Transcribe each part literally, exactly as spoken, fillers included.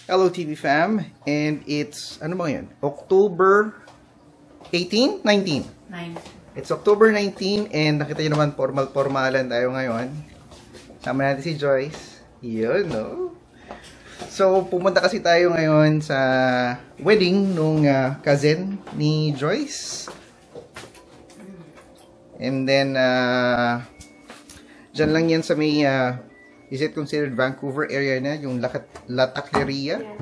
Hello T V fam, and it's, ano ba yun? October eighteen? nineteen? nine. It's October nineteen, and nakita nyo naman, formal-formalan tayo ngayon. Sama natin si Joyce. Yun, no? So, pumunta kasi tayo ngayon sa wedding nung uh, cousin ni Joyce. And then, uh, dyan lang yan sa may, uh, is it considered Vancouver area na? Yung Latacleria. Yeah.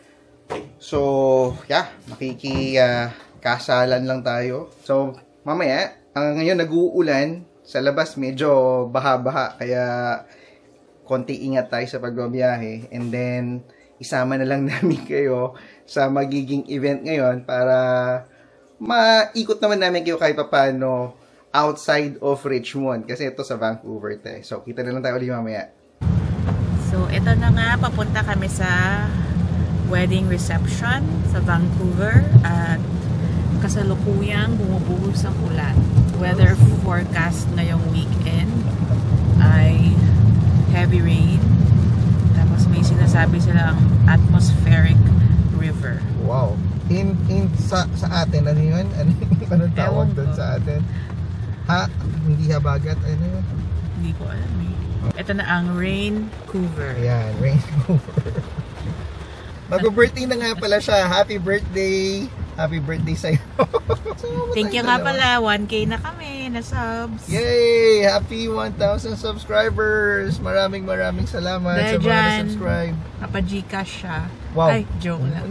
So, yeah, makikikasalan uh, lang tayo. So, mamaya, ang ngayon nag-uulan, sa labas medyo baha-baha, kaya konti ingat tayo sa pagbabiyahe. And then, isama na lang namin kayo sa magiging event ngayon para maikot naman namin kayo kahit paano outside of Richmond. Kasi ito sa Vancouver tayo. So, kita na lang tayo ulit mamaya. So, ito na nga, papunta kami sa wedding reception sa Vancouver at kasalukuyang bumubuhos ang ulan. Weather forecast ngayong weekend ay heavy rain. Tapos may sinasabi silang atmospheric river. Wow. In in sa sa atin ano 'yun? Ano anong tawag doon sa atin? Ha, hindi habagat ano 'yun? Hindi ko alam eh. Ito na ang Raincouver. Ayan, Raincouver. Mag-birthday na nga pala siya. Happy birthday! Happy birthday sa'yo. So, thank you nga pala. one K na kami na subs. Yay! Happy one thousand subscribers! Maraming maraming salamat dahil sa mga na-subscribe. Napa-Gcash siya. Wow. Ay, joke lang.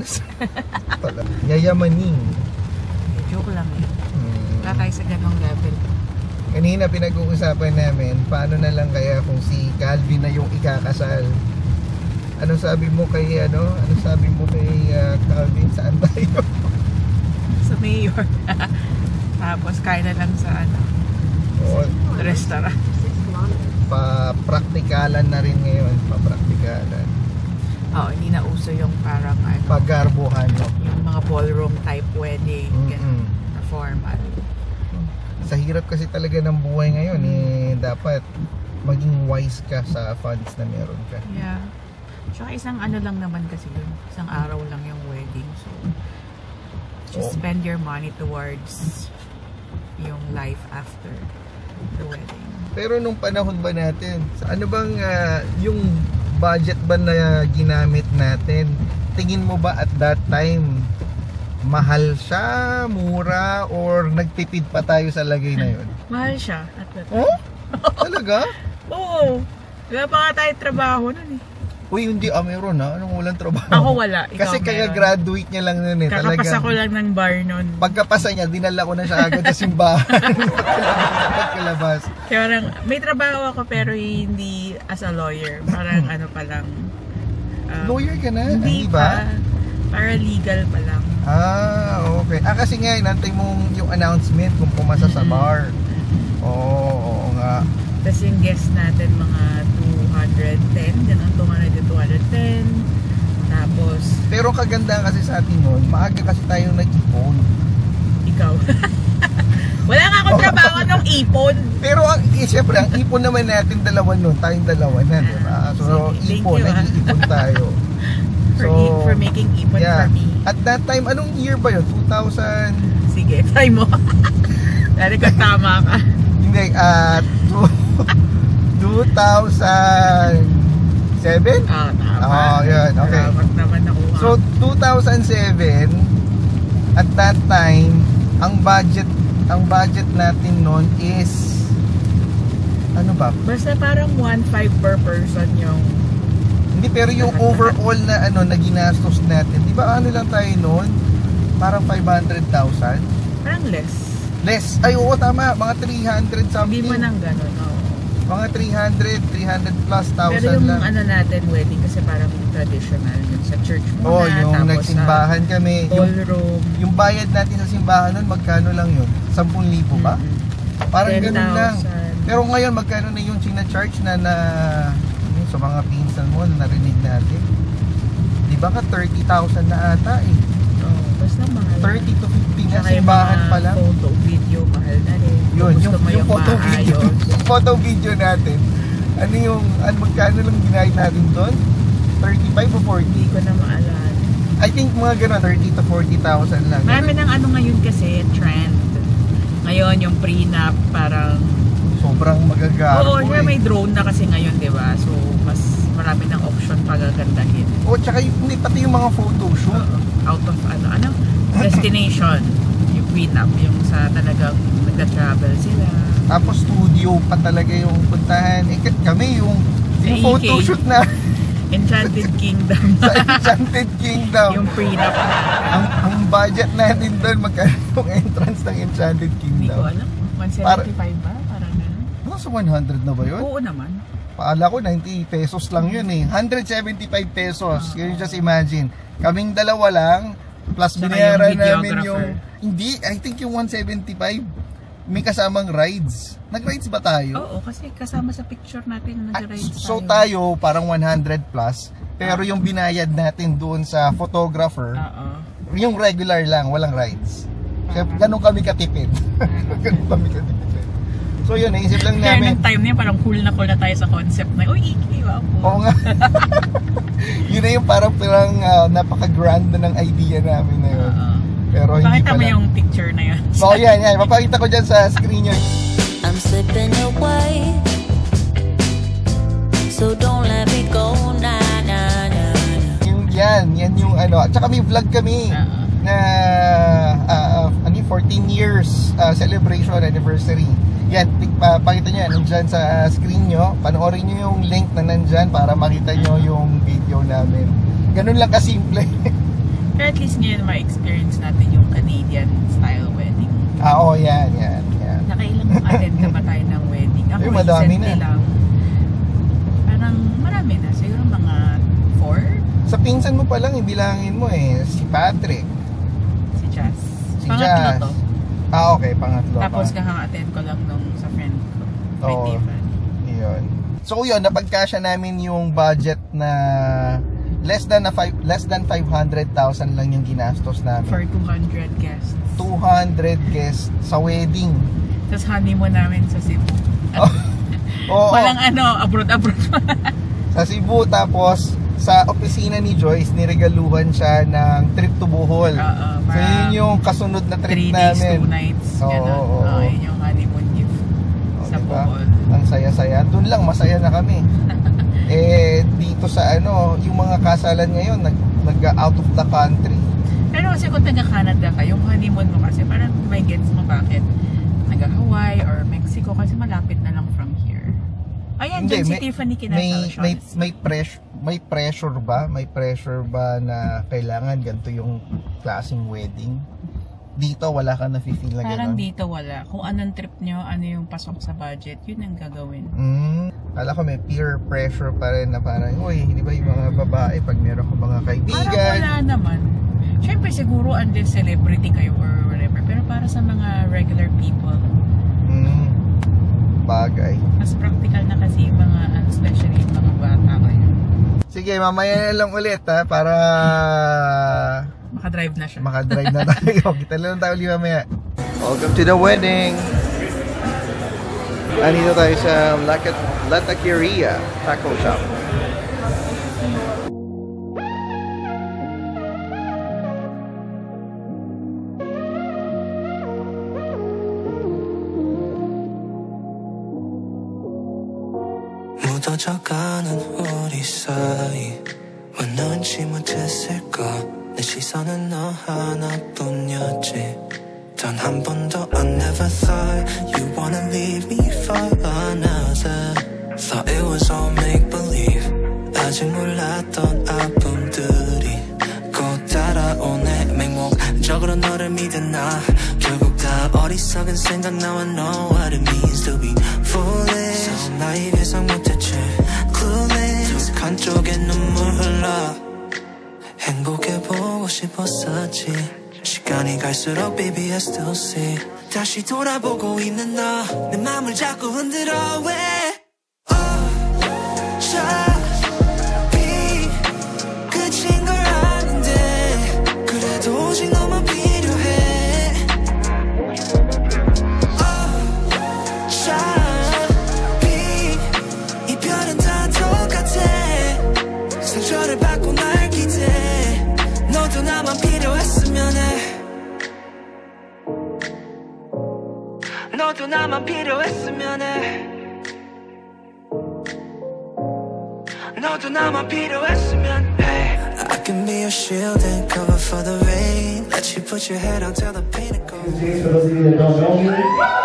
Yayamaning. Joke lang eh. Wala tayo sa ganong level. Kanina pinag-uusapan namin, paano na lang kaya kung si Calvin na yung ikakasal? Ano sabi mo kay ano? Ano sabi mo kay uh, Calvin? Saan tayo? Sa mayor. Tapos kain na lang sa ano? O, restaurant. Pa-praktikalan na rin ngayon. Pa-praktikalan. Oo, hindi na uso yung parang ano, paggarbuhan, no? yung mga ballroom type wedding. Mm-hmm. Na formal. Sa hirap kasi talaga ng buhay ngayon, eh, dapat maging wise ka sa funds na meron ka. Yeah. Tsaka isang ano lang naman kasi yun. Isang araw lang yung wedding. So, just oh. spend your money towards yung life after the wedding. Pero nung panahon ba natin, ano bang uh, yung budget ba na ginamit natin? Tingin mo ba at that time, mahal siya, mura, or nagtipid pa tayo sa lagay na yun? Mahal siya at that time. Oh? Talaga? Oo. Wala pa nga tayo trabaho nun eh. Uy, hindi, ah, meron na. Anong walang trabaho? Ako wala. Ikaw kasi kaya graduate niya lang nun eh. Kakapasa ko lang ng bar nun. Pagkapasa niya, dinala ko na siya agad sa simbahan. Pagkalabas. Kaya parang, may trabaho ako pero hindi as a lawyer. Parang ano pa lang. Um, lawyer ka na? Hindi ba? Paralegal pa lang. Ah, okay. Ah, kasi nga, inantay mong yung announcement kung pumasa sa bar. Oo, oo nga. Tapos yung guest natin, mga two hundred ten. Ganun, two hundred to two hundred ten. Tapos... Pero kaganda kasi sa atin nun, maaga kasi tayong nag-ipon. Ikaw. Wala nga akong trabaho ng ipon. Pero ang, eh, syempre, ang ipon naman natin dalawa nun. Tayong dalawa na, di ba? So, sige, ipon, nag-iipon tayo. For, so, e for making ipon yeah. for me. At that time, anong year ba yun? two thousand? Sige, try mo. Dali ka, tama ka. Hindi, at uh, two thousand seven? Ah, tama. Oh, yun, okay. Salamat naman ako. So, two thousand seven, at that time, ang budget, ang budget natin noon is, ano ba? Basta parang one point five per person yung... Hindi, pero yung overall na ano na ginastos natin, di ba ano lang tayo noon? Parang five hundred thousand? Parang less. Less? Ay, oo, tama. Mga three hundred something. Hindi mo nang ganun, oo. Mga three hundred, three hundred plus thousand lang. Pero yung lang. Ano natin, wedding, kasi parang traditional yun sa church muna. Oo, yung tapos nagsimbahan kami. Ballroom. Yung, yung bayad natin sa simbahan nun, magkano lang yun? ten thousand ba? Mm-hmm. Parang ten, ganun lang. Pero ngayon, magkano na yung sina-charge na na sa mga pinsan mo na narinig natin? Di ba ka thirty thousand na ata eh? Oo, basta mahal. thirty to fifty na simbahan pa lang. Photo, video, mahal na rin. Yun, yung, yung, yung photo video, yung photo video natin. Ano yung, ano, magkano lang ginayad natin doon? thirty-five o forty? Hindi ko na maalala. I think mga gano'n, thirty to forty thousand lang. Marami ng ano ngayon kasi, trend. Ngayon, yung prenup, parang... Sobrang magagarbo. Oo, eh. may drone na kasi ngayon, di ba? So, mas marami ng option pagagandahin. O, tsaka yung, hindi, pati yung mga photoshoot. Oo, out of ano, ano? Destination. Yung prenup, yung sa talagang nagka-travel sila. Tapos studio pa talaga yung puntahan. Eh, kami yung, yung Sa photoshoot na Enchanted Kingdom. sa Enchanted Kingdom. Yung prenup na. ang, ang budget natin doon, magkano yung entrance ng Enchanted Hindi ko Kingdom? alam. one seventy-five ba? Parang gano'n. Nasa one hundred na ba yun? Oo naman. Paala ko, ninety pesos lang yun eh. one hundred seventy-five pesos. Can you just imagine? Kaming dalawa lang, plus Saka binayaran yung namin yung... videographer. Hindi, I think yung one seventy-five, may kasamang rides. Nag-rides ba tayo? Oo, kasi kasama sa picture natin na Ah, nag-rides tayo. so tayo, parang one hundred plus. Pero yung binayad natin doon sa photographer, Oo. yung regular lang, walang rides. Kaya ganun kami katipid. Ganun kami katipid. So yun, naisip lang Kaya namin. nung time na yun, parang cool na cool na tayo sa concept na, uy, iki, wow po. Oo nga. Yun na yung parang parang uh, napaka-grand na ng idea namin na yun. Oo. Pero hindi Pakita pala. mo yung picture na yun. So yan, yan. Mapakita ko dyan sa screen yun. I'm slipping away, so don't let me go, na na na. Yung yan, yan yung ano. At saka may vlog kami Oo. na uh, ano, yung fourteen years uh, celebration anniversary. Yan, uh, pakita nyo yan, nandyan sa screen nyo. Panoorin nyo yung link na nandyan para makita nyo yung video namin. Ganun lang kasimple. Pero at least ngayon ma-experience natin yung Canadian style wedding. Ah, oo, yan, yan, yan. Nakailang attend na ba tayo ng wedding? Ako Ay, madami recently na. lang. Parang marami na. Siguro mga four? Sa pinsan mo pa lang, ibilangin mo eh, si Patrick. Si Jazz. Si Pangatlo Jazz. to. Ah, okay, pangatlo Tapos pa. kaka-attend ko lang nung sa friend ko. Kay Oo. Tiffany. Yun. So yun, napagkasya namin yung budget na less than a five, less than five hundred thousand lang yung ginastos namin. For two hundred guests. two hundred guests sa wedding. Tapos honeymoon namin sa Cebu. Oo. Walang ano, abroad-abroad. Sa Cebu, tapos sa opisina ni Joyce, niregaluhan siya ng trip to Bohol. Oo, So yun yung kasunod na trip three days, namin. two nights. Oo, Ganun. oo, Oo, oo. yun yung honeymoon gift O, sa diba? Bohol. Ang saya-saya. Doon lang, masaya na kami. Eh, dito sa ano, yung mga kasalan ngayon, nag, nag-out of the country. Pero kasi kung taga-Canada ka, yung honeymoon mo kasi parang may gets mo bakit naga-Hawaii or Mexico kasi malapit na lang from here. Ayan, Hindi, dyan si may- Tiffany May, Kinasal. may, may, pressure, may pressure ba? May pressure ba na kailangan ganito yung klaseng wedding? Dito, wala ka na feel na Parang gano'n? dito wala. Kung anong trip nyo, ano yung pasok sa budget, yun ang gagawin. Hmm, kala ko may peer pressure pa rin na parang, uy, di ba yung mga babae, pag meron ko mga Parang kaibigan, wala naman. Siyempre siguro unless celebrity kayo or whatever. Pero para sa mga regular people, hmm, bagay. mas practical na kasi yung mga, ano, especially yung mga bata kayo. Sige, mamaya na lang ulit ha, para Makadrive na siya. makadrive na tayo. Kita lang tayo ulit mamaya. Welcome to the wedding! Andito tayo sa La Taqueria Taco Shop. 묻어져가는 우리 사이 왜 눈치 못했을까 내 시선은 너 하나뿐이었지 단 한 번도 I never thought you wanna leave me for another Thought it was all make-believe 아직 몰랐던 아픔들이 곧 따라오네 맹목적으로 너를 믿은 나 결국 다 어리석은 생각 Now I know what it means to be foolish So 나의 예상 못했지 Clueless 한쪽에 눈물 흘러 행복해보고 싶었었지 시간이 갈수록 baby I still see 다시 돌아보고 있는 너 내 맘을 자꾸 흔들어 왜 어차피 끝인 걸 아는데 그래도 오직 너만 필요해 어차피 이별은 다 똑같아 상처를 나만 필요했으면 해 너도 나만 필요했으면 해 I can be your shield and cover for the rain Let you put your head on till the pinnacle James, for those of you that don't know me,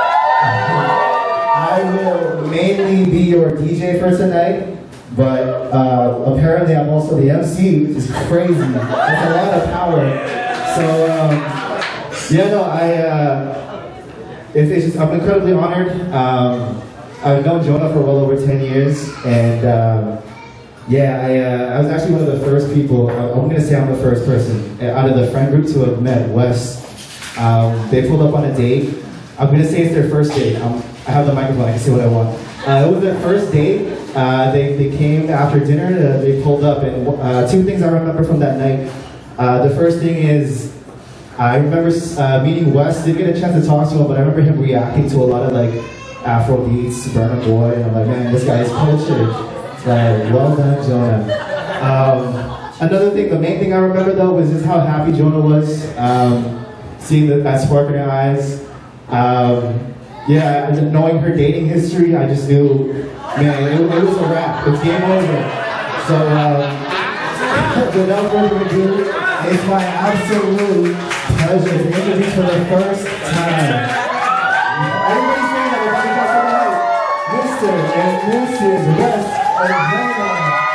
I will mainly be your D J for tonight, but uh, apparently I'm also the M C, which is crazy. That's a lot of power. So, um, yeah, no, I, uh, it's, it's just, I'm incredibly honored. Um, I've known Jonah for well over ten years, and um, yeah, I, uh, I was actually one of the first people, I'm going to say I'm the first person, out of the friend group to have met Wes. Um, they pulled up on a date. I'm going to say it's their first date. Um, I have the microphone, I can say what I want. Uh, it was their first date. Uh, they, they came after dinner, uh, they pulled up, and uh, two things I remember from that night. Uh, the first thing is, I remember uh, meeting Wes, didn't get a chance to talk to him, but I remember him reacting to a lot of like Afro beats, Burna Boy, and I'm like, man, this guy is cultured. Like, well done, Jonah. Um, another thing, the main thing I remember though was just how happy Jonah was, um, seeing the, that spark in her eyes. Um, yeah, knowing her dating history, I just knew, man, it, it was a wrap. It's game over. So, um, without further ado, it's my absolute pleasure to introduce for the first time. Everybody's saying that we're about to talk about Mister and Missus Wes Ojeda.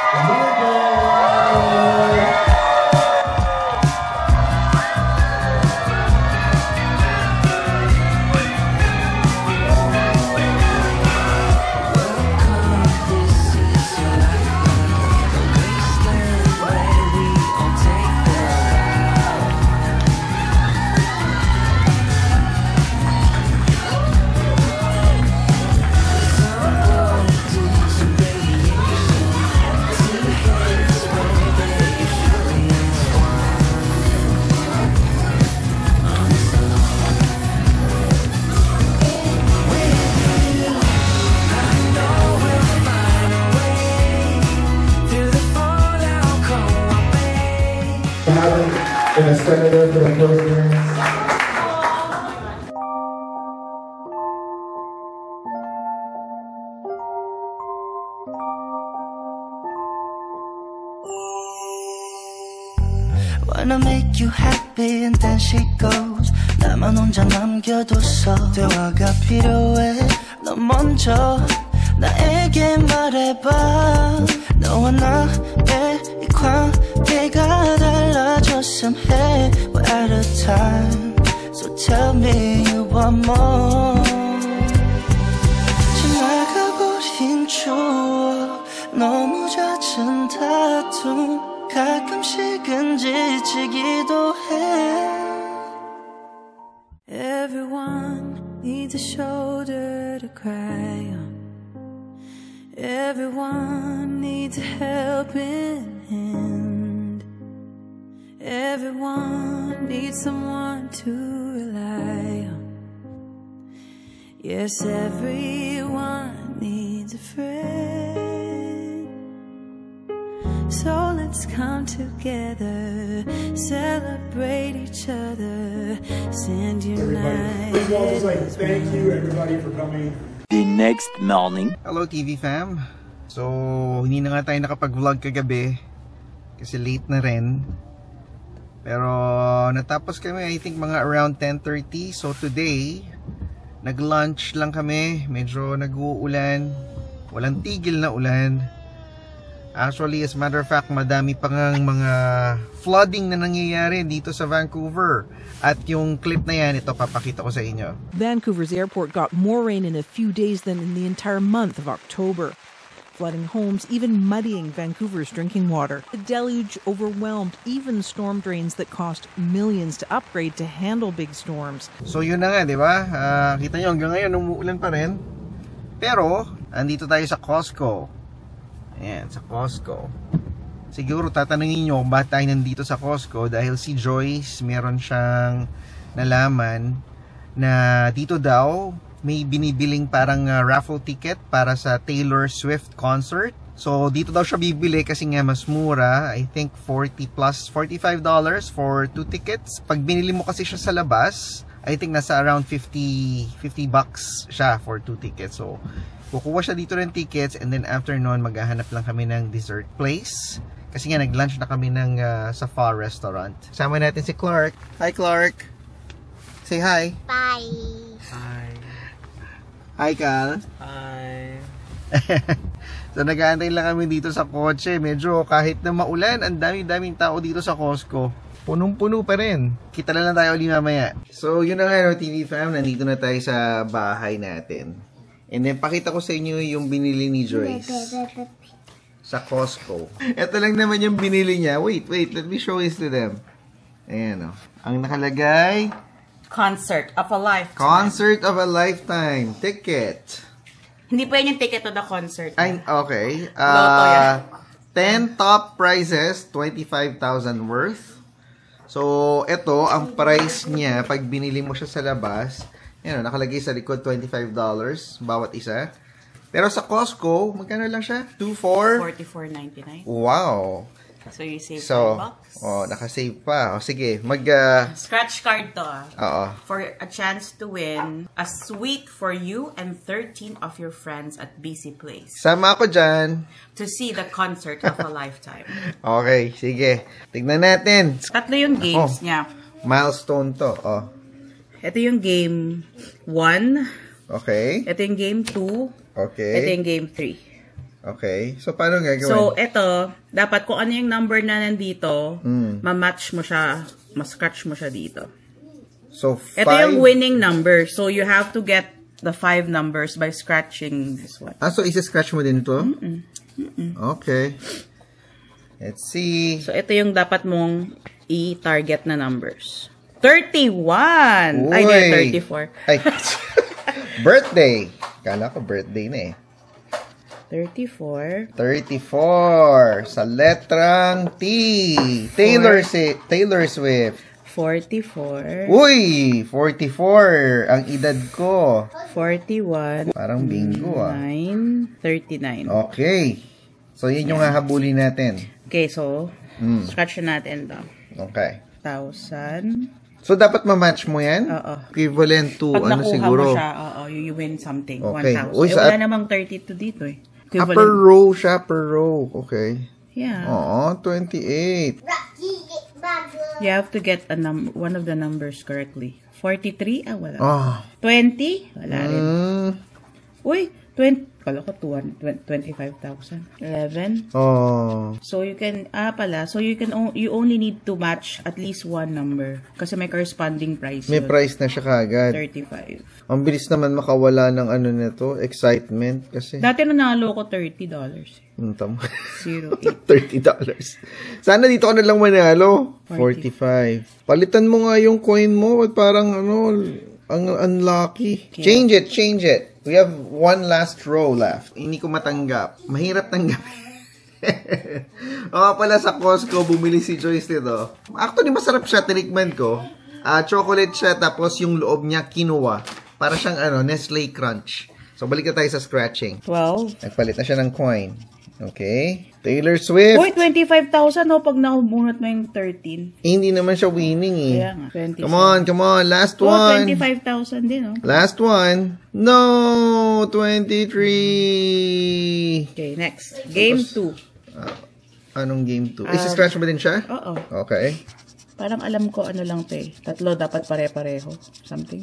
Gonna start it there for the first dance. Wanna make you happy and then she goes 나만 혼자 남겨뒀어 대화가 필요해 너 먼저 나에게 말해봐 너와 나의 이 관계가 달라졌음 해 We're out of time So tell me you want more 지나가버린 추억 너무 잦은 다툼 가끔씩은 지치기도 해 Everyone needs a shoulder to cry on Everyone needs a helping hand Everyone needs someone to rely on Yes, everyone needs a friend So let's come together Celebrate each other Send united Please all just like thank you everybody for coming The next morning. Hello T V fam. So, hindi na nga tayo nakapag-vlog kagabi kasi late na rin. Pero natapos kami I think mga around ten thirty. So today, nag-lunch lang kami. Medyo nag-uulan. Walang tigil na ulan. Actually, as a matter of fact, madami pa ngang mga flooding na nangyayari dito sa Vancouver. At yung clip na yan, ito papakita ko sa inyo. Vancouver's airport got more rain in a few days than in the entire month of October. Flooding homes, even muddying Vancouver's drinking water. The deluge overwhelmed even storm drains that cost millions to upgrade to handle big storms. So yun na nga, di ba? Uh, kita nyo, hanggang ngayon, umuulan pa rin. Pero, andito tayo sa Costco. Ayan, sa Costco. Siguro tatanungin nyo kung bakit tayo nandito sa Costco dahil si Joyce meron siyang nalaman na dito daw may binibiling parang uh, raffle ticket para sa Taylor Swift concert. So dito daw siya bibili kasi nga mas mura, I think forty plus forty-five dollars for two tickets. Pag binili mo kasi siya sa labas, I think nasa around fifty bucks siya for two tickets. So, kukuha siya dito ng tickets and then after nun, maghahanap lang kami ng dessert place. Kasi nga, nag-lunch na kami ng uh, sa Fa restaurant. Sama natin si Clark. Hi, Clark. Say hi. Bye. Hi. Hi, Cal. Hi. So, nag-aantay lang kami dito sa kotse. Medyo kahit na maulan, ang dami-daming tao dito sa Costco. Punong-puno pa rin. Kita na lang tayo ulit mamaya. So, yun na nga, no, T V fam. Nandito na tayo sa bahay natin. And then, pakita ko sa inyo yung binili ni Joyce sa Costco. Ito lang naman yung binili niya. Wait, wait. Let me show this to them. Ayan, o. Ang nakalagay, Concert of a lifetime. Concert of a lifetime. Ticket. Hindi pa yun yung ticket to the concert. Ay, okay. Loto yan. Uh, ten top prizes, twenty-five thousand worth. So, ito, ang price niya, pag binili mo siya sa labas, yan, nakalagay sa likod, twenty-five dollars bawat isa. Pero sa Costco, magkano lang siya? two four? forty-four ninety-nine. Wow. So, you save So, five bucks. oh, nakasave pa. O, sige, mag... Uh, Scratch card to, ah. Oo. For a chance to win a suite for you and thirteen of your friends at B C Place. Sama ako dyan. To see the concert of a lifetime. Okay, sige. Tignan natin. Tatlo yung games Oh, niya. Milestone to. Oh. Ito yung game one. Okay. Ito yung game two. Okay. Ito yung game three. Okay. So, paano gagawin? So, ito, dapat kung ano yung number na nandito, Mm. ma-match mo siya, ma-scratch mo siya dito. So, five... Ito yung winning number. So, you have to get the five numbers by scratching this one. Ah, so isa-scratch mo din to? Mm-mm. Mm-mm. Okay. Let's see. So, ito yung dapat mong i-target na numbers. thirty-one! Uy. Ay, hindi, thirty-four. Ay. Birthday. Kala ko birthday na eh. thirty-four. thirty-four. Sa letrang T. Taylor, si Taylor Swift. forty-four. Uy! forty-four. Ang edad ko. forty-one. Parang bingo ah. nine. thirty-nine. Okay. So, yun yung hahabulin natin. Okay, so, Mm. scratch na natin to. Okay. Thousand. So, dapat ma-match mo yan? Oo. Equivalent to, Pag ano nakuha siguro? mo siya, oo, you, you win something. Okay. one thousand. Uy, Eh, sa- wala namang thirty-two dito eh. Upper row siya, per row. Okay. Yeah. Oo, twenty-eight. You have to get a num one of the numbers correctly. forty-three? Ah, wala. Oh. twenty? Wala rin. Mm. Uy, twenty. Kala ko twenty-five thousand. eleven. Oh. So you can, ah pala, so you can, o- you only need to match at least one number. Kasi may corresponding price May yun. price na siya kagad. thirty-five. Ang bilis naman makawala ng ano nito, excitement. Kasi, Dati nanalo ko thirty dollars. hmm, tama. zero eight. thirty dollars. Sana dito ka na lang manalo. forty-five. Palitan mo nga yung coin mo. Ba't parang ano, ang unlucky. Okay. Change it, change it. We have one last row left. Hindi ko matanggap. Mahirap tanggapin. O pala sa Costco, bumili si Joyce nito. Actually, masarap siya. Tinikman ko. Ah, chocolate siya, tapos yung loob niya, quinoa. Para siyang ano, Nestle Crunch. So, balik na tayo sa scratching. twelve. Nagpalit na siya ng coin. Okay. Taylor Swift. Uy, twenty-five thousand no, pag nakabunot mo yung thirteen. Eh, hindi naman siya winning eh. Kaya nga, twenty-seven. Come on, come on. Last Oh, one. twenty-five thousand din, oh. Last one. No, twenty-three. Okay, next. Game two. Anong game two? Um, Isa-scratch mo din siya? Oo. Okay. Parang alam ko ano lang to eh. Tatlo dapat pare-pareho. Something.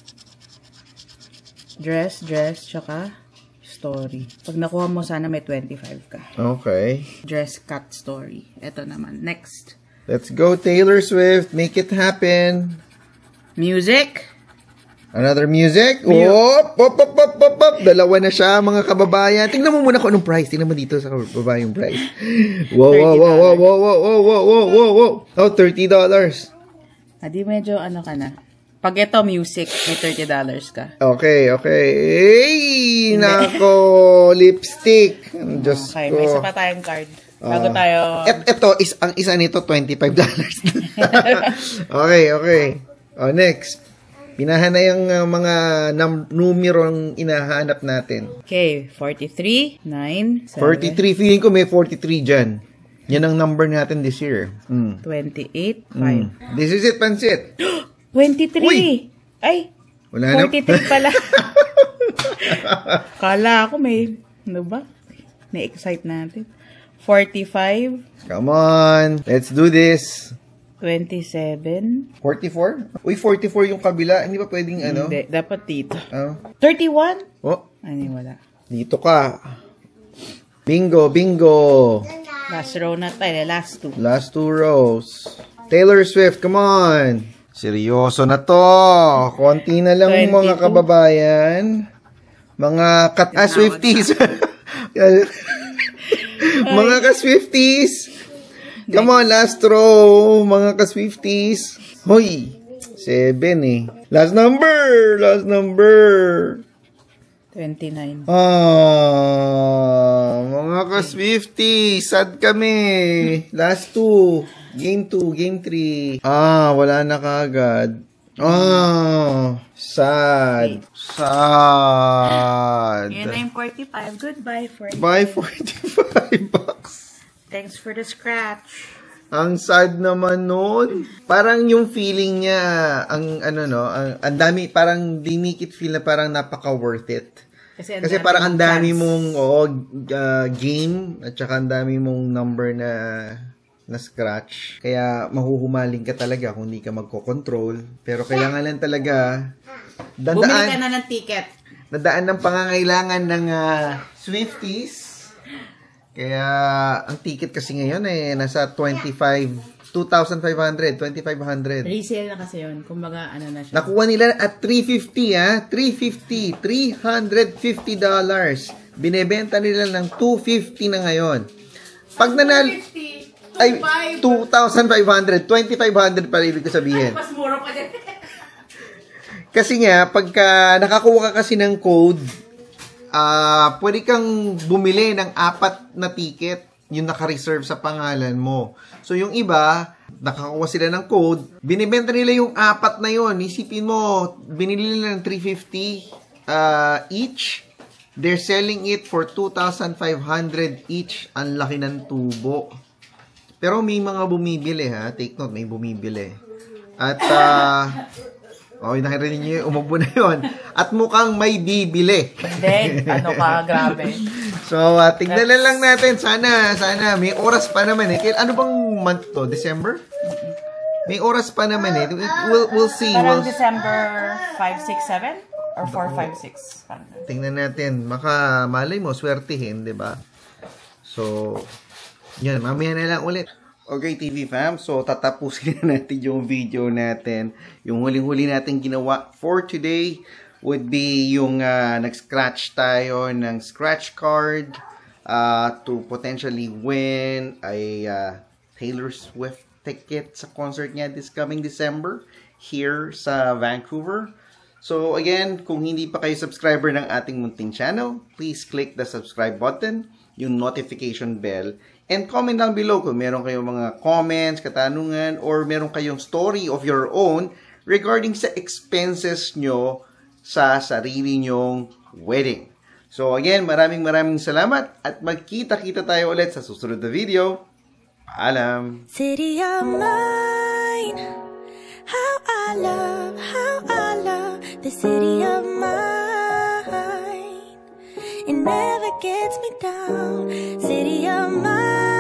Dress, dress, tsaka story. Pag nakuha mo, sana may twenty-five ka. Okay. Dress, cut, story. Ito naman. Next. Let's go, Taylor Swift. Make it happen. Music. Another music. Op, op, op, op, op, op. Dalawa na siya, mga kababayan. Tingnan mo muna kung anong price. Tingnan mo dito sa kababayang price. Wow, wow, wow, wow, wow, wow, wow, wow, wow, wow, wow. Oh, thirty dollars. Adi medyo ano ka na. Pag ito music, may thirty dollars ka. Okay, okay. Hey, nako, lipstick. Diyos Okay, ko. may isa pa tayong card. Bago Ah. tayo... Et, ito, is, ang isa nito, twenty-five dollars. Okay, okay. Oh, next. Pinahan na yung uh, mga num- numerong inahanap natin. Okay, forty-three, nine, seven, forty-three. Feeling ko may forty-three dyan. Yan ang number natin this year. Mm. twenty-eight, five. Mm. This is it, Pansit. twenty-three! Uy! Ay! Wala na. forty-three pala. Kala ako may, ano ba? Na-excite natin. forty-five. Come on. Let's do this. twenty-seven. forty-four? Uy, forty-four yung kabila. Hindi ba pwedeng ano? Hindi, dapat dito. Oh. thirty-one? Oh. Ay, wala. Dito ka. Bingo, bingo. Last row na tayo. Last two. Last two rows. Taylor Swift, come on. Seryoso na to. Konti na lang twenty-two. Mga kababayan. Mga kat ah, Swifties. Mga ka-Swifties. Come on, last row. Mga ka-Swifties. Hoy. Seven eh. Last number. Last number. twenty-nine. Ah, mga ka-Swifties. Sad kami. Last two. Game two, game three. Ah, wala na kaagad. Ah, sad. Sad. Yan na yung forty-five. Goodbye, forty-five. Bye, forty-five bucks. Thanks for the scratch. Ang sad naman nun. Parang yung feeling niya, ang ano no, ang, ang dami, parang di make it feel na parang napaka worth it. Kasi, Kasi parang ang dami mong oh, uh, game at saka ang dami mong number na na scratch. Kaya mahuhumaling ka talaga kung hindi ka magko-control. Pero kailangan lang talaga dadaan, bumili ka na ng ticket. Dadaan ng pangangailangan ng uh, Swifties. Kaya ang ticket kasi ngayon eh nasa twenty-five, two thousand five hundred, twenty-five hundred. Resale na kasi yun. Kumbaga ano na siya. Nakuha nila at three fifty ah. three fifty. three hundred fifty dollars. Binebenta nila ng two fifty na ngayon. Pag nanal... Ay, two thousand five hundred. twenty-five hundred pala ibig ko sabihin. Ay, mas mura pa din. Kasi nga, pagka nakakuha ka kasi ng code, ah, uh, pwede kang bumili ng apat na ticket yung naka-reserve sa pangalan mo. So, yung iba, nakakuha sila ng code, binibenta nila yung apat na yon. Isipin mo, binili nila ng three fifty uh, each. They're selling it for two thousand five hundred each. Ang laki ng tubo. Pero may mga bumibili ha. Take note, may bumibili. At, ah, uh, okay, nakirinig niyo, umubo na yun. At mukhang may bibili. Hindi, ano ka, grabe. So, uh, tignan na lang natin. Sana, sana, may oras pa naman eh. Ano bang month to? December? May oras pa naman eh. We'll, we'll see. Parang We'll... December five, six, seven? Or four, five, six? Tingnan natin. Maka, malay mo, swertihin, di ba? So, yan, mamaya na lang ulit. Okay, T V fam. So, tatapusin na natin yung video natin. Yung huling-huli natin ginawa for today would be yung uh, nag-scratch tayo ng scratch card uh, to potentially win a uh, Taylor Swift ticket sa concert niya this coming December here sa Vancouver. So, again, kung hindi pa kayo subscriber ng ating munting channel, please click the subscribe button, yung notification bell, and comment down below kung meron kayong mga comments, katanungan, or meron kayong story of your own regarding sa expenses nyo sa sarili nyong wedding. So again, maraming maraming salamat at magkita-kita tayo ulit sa susunod na video. Paalam! City of mine, how I love, how I love the city of mine. It never gets me down, city of mine.